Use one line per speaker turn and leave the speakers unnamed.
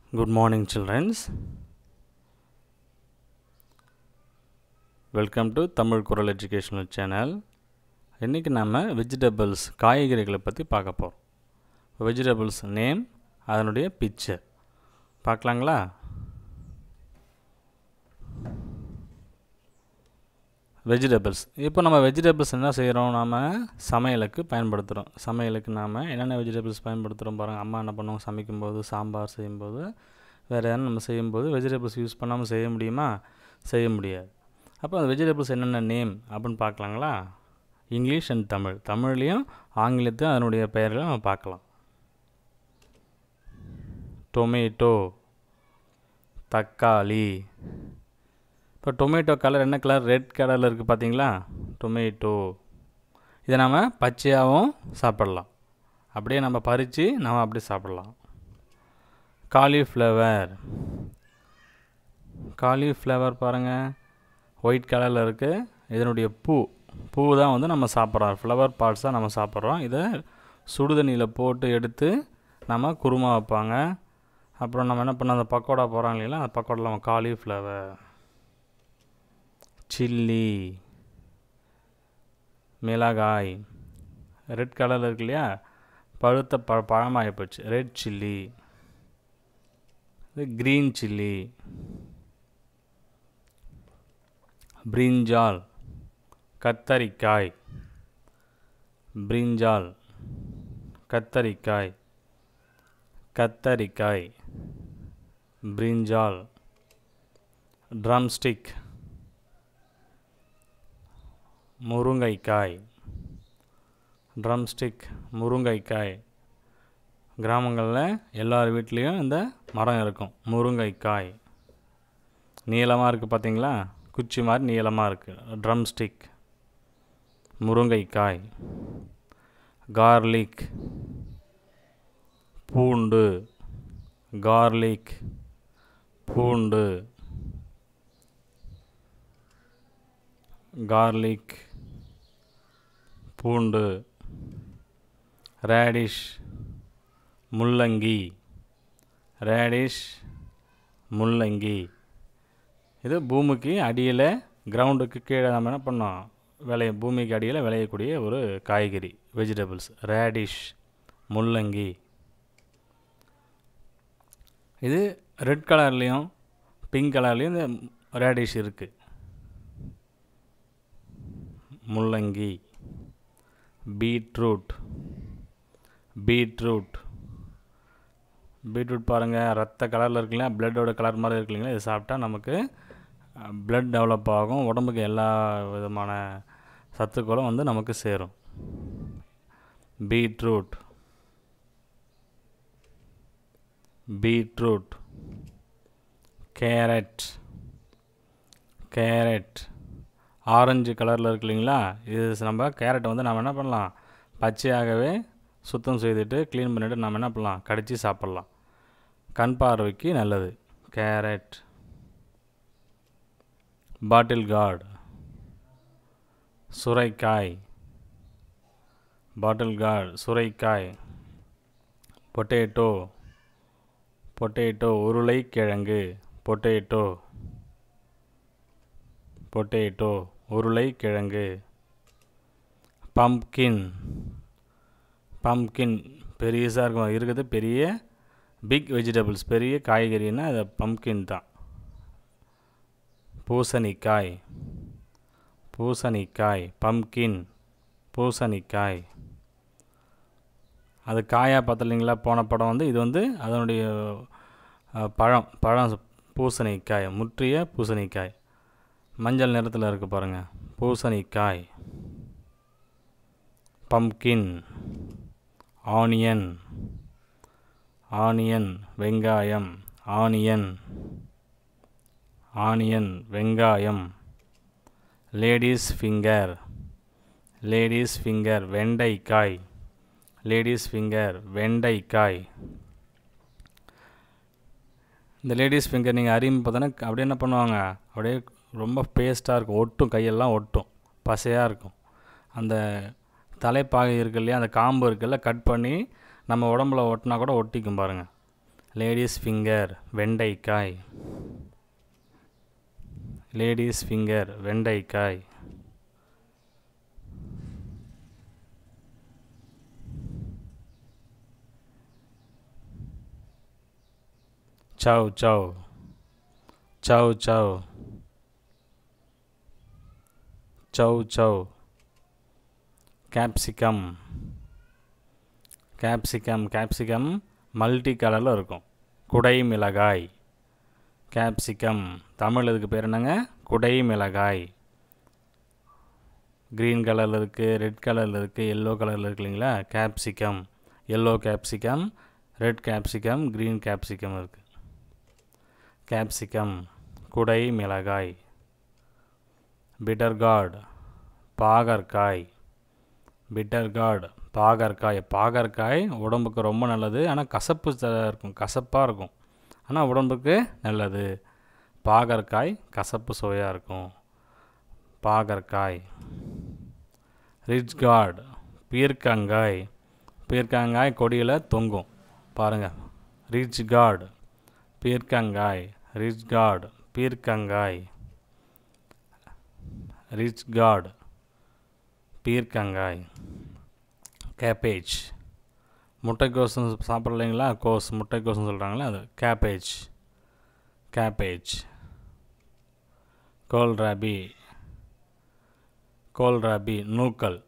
Good morning, children. Welcome to Tamil Kural Educational Channel. இன்னைக்கு நாம vegetables காய்கறிகளை பத்தி பார்க்க போறோம். Vegetables name அதனுடைய picture பார்க்கலாங்களா? Vegetables. இப்போ நம்ம vegetables என்ன செய்றோம்? நாம சமையலுக்கு பயன்படுத்துறோம். சமையலுக்கு நாம என்னென்ன vegetables பயன்படுத்துறோம் பாருங்க. அம்மா என்ன பண்ணுவாங்க சமைக்கும்போது சாம்பார் செய்யும்போது வேற என்ன நம்ம செய்யும்போது vegetables யூஸ் பண்ணாம செய்ய முடியுமா? செய்ய முடியாது. அப்போ அந்த vegetables என்னென்ன நேம் அப்படினு பார்க்கலாங்களா? இங்கிலீஷ் அண்ட் தமிழ். தமிழ்லயும் ஆங்கிலத்திலும் அதனுடைய பெயர்களை நம்ம பார்க்கலாம். டொமேட்டோ, தக்காளி. இப்போ டொமேட்டோ கலர் என்ன கலர்? ரெட் கலரில் இருக்குது பார்த்தீங்களா? டொமேட்டோ. இதை நம்ம பச்சையாகவும் சாப்பிடலாம், அப்படியே நம்ம பறித்து நம்ம அப்படி சாப்பிடலாம். காலிஃப்ளவர். காலிஃப்ளவர் பாருங்கள், ஒயிட் கலரில் இருக்குது. இதனுடைய பூ தான் வந்து நம்ம சாப்பிட்றோம். ஃப்ளவர் பார்ட்ஸ் தான் நம்ம சாப்பிட்றோம். இதை சுடுதண்ணியில் போட்டு எடுத்து நம்ம குருமா வைப்பாங்க. அப்புறம் நம்ம என்ன பண்ணோம், அந்த பக்கோடா போகிறாங்க இல்லைங்களா, அந்த பக்கோடாவில் நம்ம காலிஃப்ளவர். சில்லி, மிளகாய். ரெட் கலரில் இருக்கு இல்லையா, பழுத்த பழமாகி போச்சு. Red chilli. இது க்ரீன் சில்லி. பிரிஞ்சால், கத்தரிக்காய். பிரிஞ்சால், கத்தரிக்காய். கத்தரிக்காய், பிரிஞ்சால். ட்ரம்ஸ்டிக், முருங்கைக்காய். ட்ரம்ஸ்டிக், முருங்கைக்காய். கிராமங்களில் எல்லார் வீட்லேயும் இந்த மரம் இருக்கும், முருங்கைக்காய். நீளமாக இருக்குது பார்த்தீங்களா, குச்சி மாதிரி நீளமாக இருக்குது. ட்ரம்ஸ்டிக், முருங்கைக்காய். கார்லிக், பூண்டு. கார்லிக், பூண்டு. கார்லிக், பூண்டு. ரேடிஷ், முள்ளங்கி. ரேடிஷ், முள்ளங்கி. இது பூமிக்கு அடியில், கிரவுண்டுக்கு கீழே நம்ம என்ன பண்ணோம், பூமிக்கு அடியில் விளையக்கூடிய ஒரு காய்கறி, வெஜிடபிள்ஸ். ரேடிஷ், முள்ளங்கி. இது ரெட் கலர்லேயும் பிங்க் கலர்லேயும் இந்த ரேடிஷ் இருக்குது. முள்ளங்கி. பீட்ரூட். பீட்ரூட். பீட்ரூட் பாருங்கள், ரத்த கலரில் இருக்குல்லையா, பிளட்டோட கலர் மாதிரி இருக்கு இல்லைங்களா. இது சாப்பிட்டா நமக்கு பிளட் டெவலப் ஆகும், உடம்புக்கு எல்லா விதமான சத்துக்களும் வந்து நமக்கு சேரும். Beetroot. Beetroot. Carrot. Carrot. Orange கலரில் இருக்கு இல்லைங்களா, இது நம்ம கேரட்டை வந்து நம்ம என்ன பண்ணலாம், பச்சையாகவே சுத்தம் செய்துட்டு க்ளீன் பண்ணிவிட்டு நம்ம என்ன பண்ணலாம், கடித்து சாப்பிட்லாம். கண் பார்வைக்கு நல்லது. கேரட். Bottle gourd. சுரைக்காய். பாட்டில் கார்டு, சுரைக்காய். பொட்டேட்டோ. பொட்டேட்டோ, உருளைக்கிழங்கு. பொட்டேட்டோ. பொட்டேட்டோ, உருளைக்கிழங்கு. பம்ப்கின். பம்ப்கின் பெரியசாக இருக்கும், இருக்குது பெரிய பிக் வெஜிடபிள்ஸ், பெரிய காய்கறின்னா அது பம்ப்கின் தான். பூசணிக்காய். பூசணிக்காய், பம்ப்கின். பூசணிக்காய். அது காயாக பார்த்தீங்களா போன படம் வந்து, இது வந்து அதனுடைய பழம் பூசணிக்காய், முற்றிய பூசணிக்காய். மஞ்சள் நிறத்தில் இருக்குது பாருங்கள், பூசணிக்காய். பம்ப்கின். ஆனியன். ஆனியன், வெங்காயம். ஆனியன். ஆனியன், வெங்காயம். Ladies finger. லேடீஸ் ஃபிங்கர், வெண்டைக்காய். லேடீஸ் ஃபிங்கர், வெண்டைக்காய். இந்த லேடீஸ் ஃபிங்கர் நீங்கள் அறியும் பார்த்தோன்னா அப்படியே என்ன பண்ணுவாங்க, அப்படியே ரொம்ப பேஸ்ட்டாக இருக்கும், ஒட்டும், கையெல்லாம் ஒட்டும், பசையாக இருக்கும். அந்த தலைப்பாகை இருக்கு இல்லையா, அந்த காம்பு இருக்குல்ல, கட் பண்ணி நம்ம உடம்புல ஒட்டினா கூட ஒட்டிக்கும் பாருங்கள். லேடிஸ் ஃபிங்கர் வெண்டைக்காய். லேடிஸ் ஃபிங்கர் வெண்டைக்காய். Chow chow. Chow chow. Chow chow. Capsicum. Capsicum. Capsicum multi கலரில் இருக்கும். குடை மிளகாய். கேப்சிகம் தமிழ் இதுக்கு பேர் என்னங்க? குடை மிளகாய். க்ரீன் கலரில் இருக்குது, ரெட் கலரில் இருக்குது, எல்லோ கலரில் இருக்கு இல்லைங்களா? Capsicum. Yellow capsicum, red capsicum, green capsicum இருக்குது. கேப்சிகம் குடை மிளகாய். பிட்டர்கார்ட் பாகற்காய். பிட்டர்கார்ட் பாகற்காய். பாகற்காய் உடம்புக்கு ரொம்ப நல்லது, ஆனால் கசப்பு இருக்கும், கசப்பாக இருக்கும், ஆனால் உடம்புக்கு நல்லது. பாகற்காய் கசப்பு சுவையாக இருக்கும். பாகற்காய். ரிச்கார்ட் பீர்க்கங்காய். பீர்க்கங்காய் கொடியில் தொங்கும் பாருங்கள். ரிச்கார்ட் பீர்க்கங்காய். ரிச்கார்ட் பீர்க்கங்காய். ரிச்கார்ட் பீர்க்கங்காய். கேபேஜ் முட்டைக்கோசுன்னு சாப்பிட்றீங்களா? கோஸ் முட்டைக்கோசுன்னு சொல்கிறாங்களா, அது கேபேஜ். கேபேஜ். கோல்ராபி. கோல்ராபி நூக்கல்.